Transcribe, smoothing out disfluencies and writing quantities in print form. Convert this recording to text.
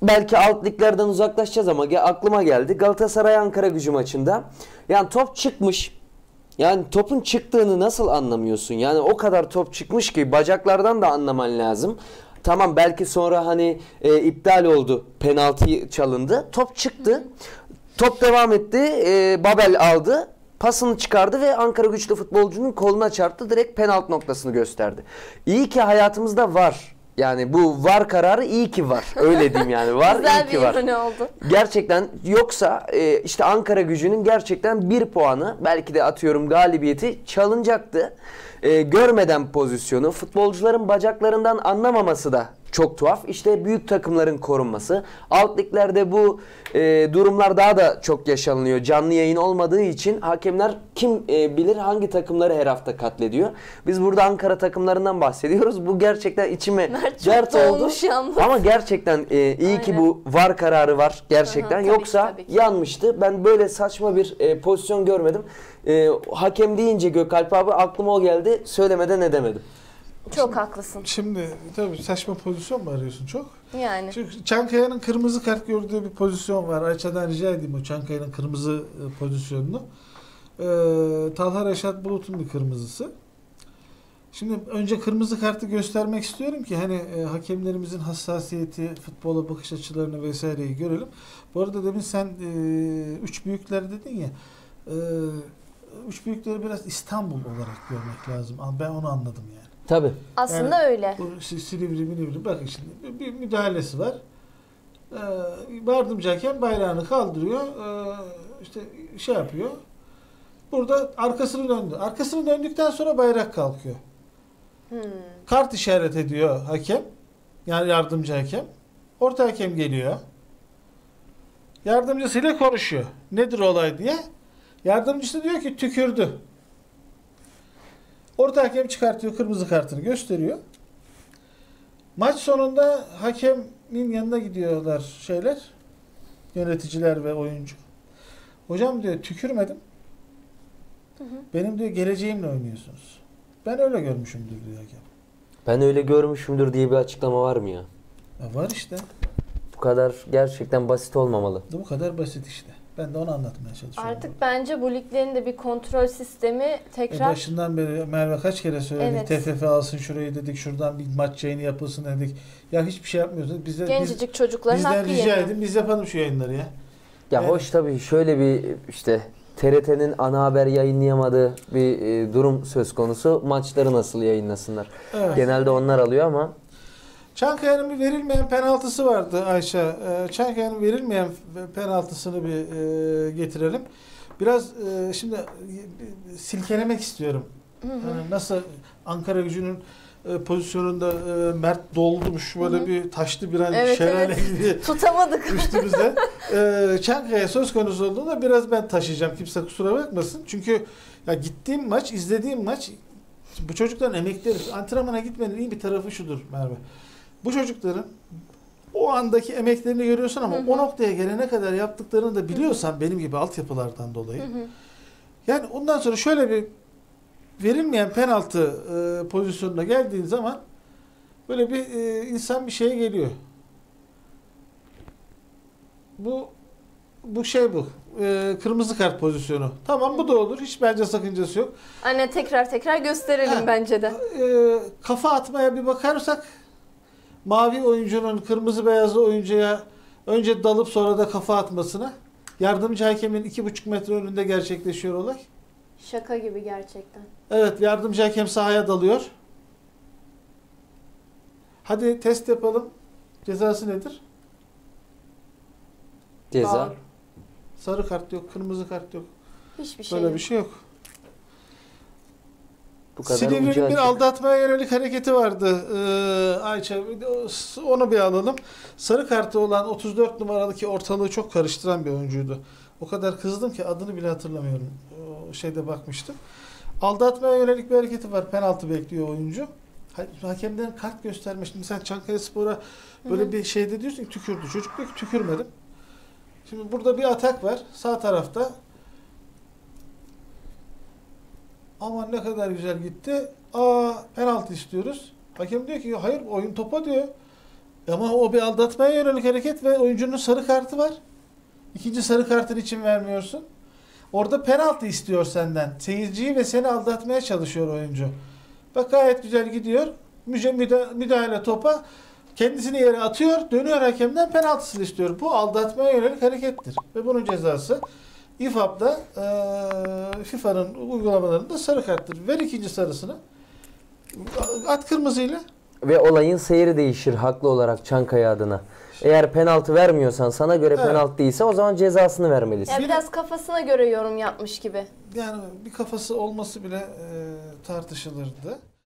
belki alt liglerden uzaklaşacağız ama aklıma geldi. Galatasaray Ankaragücü maçında. Yani top çıkmış. Yani topun çıktığını nasıl anlamıyorsun? Yani o kadar top çıkmış ki bacaklardan da anlaman lazım. Tamam, belki sonra hani iptal oldu. Penaltı çalındı. Top çıktı. Top devam etti. Babel aldı. Pasını çıkardı ve Ankaragüçlü futbolcunun koluna çarptı. Direkt penaltı noktasını gösterdi. İyi ki hayatımızda var. Yani bu VAR kararı iyi ki var. Öyle diyeyim yani. Var, iyi ki var. Güzel bir ironi oldu. Gerçekten, yoksa işte Ankaragücü'nün gerçekten 1 puanı, belki de atıyorum galibiyeti çalınacaktı. Görmeden pozisyonu, futbolcuların bacaklarından anlamaması da çok tuhaf. İşte büyük takımların korunması. Alt liglerde bu durumlar daha da çok yaşanılıyor. Canlı yayın olmadığı için hakemler kim bilir hangi takımları her hafta katlediyor. Biz burada Ankara takımlarından bahsediyoruz. Bu gerçekten içime dert oldu. Ama gerçekten iyi ki bu VAR kararı var gerçekten. Tabii Yoksa ki. yanmıştı. Ben böyle saçma bir pozisyon görmedim. Hakem deyince Gökalp abi aklıma o geldi. Söylemeden edemedim. Çok haklısın. Şimdi tabii saçma pozisyon mu arıyorsun çok? Yani. Çünkü Çankaya'nın kırmızı kart gördüğü bir pozisyon var. Ayça'dan rica edeyim o Çankaya'nın kırmızı pozisyonunu. Talha Reşat Bulut'un bir kırmızısı. Şimdi önce kırmızı kartı göstermek istiyorum ki hani hakemlerimizin hassasiyeti, futbola bakış açılarını vesaireyi görelim. Bu arada demin sen üç büyükler dedin ya. Üç büyükleri biraz İstanbul olarak görmek lazım. Ben onu anladım yani. Tabii. Aslında yani, öyle. Bu Silivri minivri bakın şimdi bir müdahalesi var. Yardımcı hakem bayrağını kaldırıyor. İşte şey yapıyor. Burada arkasını döndü. Arkasını döndükten sonra bayrak kalkıyor. Kart işaret ediyor hakem. Yani yardımcı hakem. Orta hakem geliyor. Yardımcısıyla konuşuyor. Nedir olay diye. Yardımcısı diyor ki tükürdü. Orta hakem çıkartıyor, kırmızı kartını gösteriyor. Maç sonunda hakemin yanına gidiyorlar yöneticiler ve oyuncu. Hocam diyor tükürmedim. Benim diyor geleceğimle oynuyorsunuz. Ben öyle görmüşümdür diyor hakem. Ben öyle görmüşümdür diye bir açıklama var mı ya? Var işte. Bu kadar gerçekten basit olmamalı. Bu kadar basit işte. Ben de onu anlatmaya çalışıyorum. Artık bence bu liglerin de bir kontrol sistemi tekrar... Başından beri Merve kaç kere söyledik. Evet. TFF alsın şurayı dedik. Şuradan bir maç yayını yapılsın dedik. Ya hiçbir şey yapmıyorsunuz. Gencecik çocukların bizden hakkı rica yeniyor. edin. Biz yapalım şu yayınları ya. Ya hoş tabii, şöyle bir işte TRT'nin ana haber yayınlayamadığı bir durum söz konusu. Maçları nasıl yayınlasınlar? Evet. Genelde onlar alıyor ama. Çankaya'nın bir verilmeyen penaltısı vardı Ayşe. Çankaya'nın verilmeyen penaltısını bir getirelim. Biraz şimdi silkelemek istiyorum. Yani nasıl Ankaragücü'nün pozisyonunda Mert doldurmuş böyle bir taşlı bir şelale gibi tutamadık üstümüzde. Çankaya söz konusu olduğunda biraz ben taşıyacağım. Kimse kusura bakmasın. Çünkü ya gittiğim maç, izlediğim maç, bu çocukların emekleri, antrenmana gitmenin iyi bir tarafı şudur Merve. Bu çocukların o andaki emeklerini görüyorsun ama o noktaya gelene kadar yaptıklarını da biliyorsan benim gibi altyapılardan dolayı. Yani ondan sonra şöyle bir verilmeyen penaltı pozisyonuna geldiğin zaman böyle bir insan bir şeye geliyor. Bu kırmızı kart pozisyonu. Tamam, bu da olur. Hiç bence sakıncası yok. Anne tekrar gösterelim bence de. Kafa atmaya bir bakarsak mavi oyuncunun kırmızı beyazlı oyuncuya önce dalıp sonra da kafa atmasına, yardımcı hakemin 2,5 metre önünde gerçekleşiyor olay. Şaka gibi gerçekten. Evet, yardımcı hakem sahaya dalıyor. Hadi test yapalım. Cezası nedir? Ceza. Faul. Sarı kart yok, kırmızı kart yok. Hiçbir şey Böyle yok. bir şey yok. Bu kadar Silivri'nin bir aldatmaya yönelik hareketi vardı. Ayça, onu bir alalım. Sarı kartı olan 34 numaralı ki ortalığı çok karıştıran bir oyuncuydu. O kadar kızdım ki adını bile hatırlamıyorum. O şeyde bakmıştım. Aldatmaya yönelik bir hareketi var. Penaltı bekliyor oyuncu. Hakemden kart göstermiş. Şimdi sen Çankaya böyle bir şeyde diyorsun ki tükürdü. Çocuk diyor ki tükürmedim. Şimdi burada bir atak var. Sağ tarafta. Aman ne kadar güzel gitti. Penaltı istiyoruz. Hakem diyor ki hayır oyun topa diyor. Ama o bir aldatmaya yönelik hareket ve oyuncunun sarı kartı var. İkinci sarı kartın için vermiyorsun. Orada penaltı istiyor senden. Seyirciyi ve seni aldatmaya çalışıyor oyuncu. Bak gayet güzel gidiyor. Müdahale topa. Kendisini yere atıyor. Dönüyor hakemden penaltısını istiyor. Bu aldatmaya yönelik harekettir. Ve bunun cezası İFAB'da FIFA'nın uygulamalarında sarı karttır. Ver ikinci sarısını. At kırmızıyla. Ve olayın seyri değişir haklı olarak Çankaya adına. Eğer penaltı vermiyorsan, sana göre Evet. penaltı değilse o zaman cezasını vermelisin. Ya biraz kafasına göre yorum yapmış gibi. Yani bir kafası olması bile tartışılırdı.